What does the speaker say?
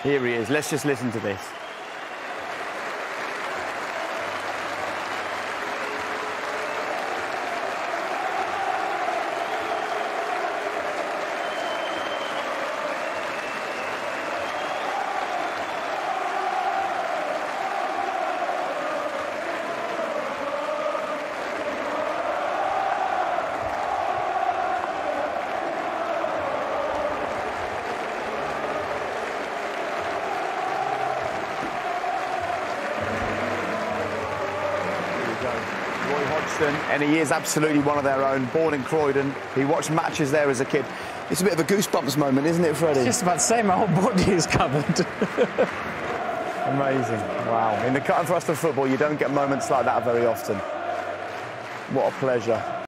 Here he is. Let's just listen to this. Roy Hodgson, and he is absolutely one of their own, born in Croydon. He watched matches there as a kid. It's a bit of a goosebumps moment, isn't it, Freddie? Just about to say, my whole body is covered. Amazing. Wow. In the cut and thrust of football, you don't get moments like that very often. What a pleasure.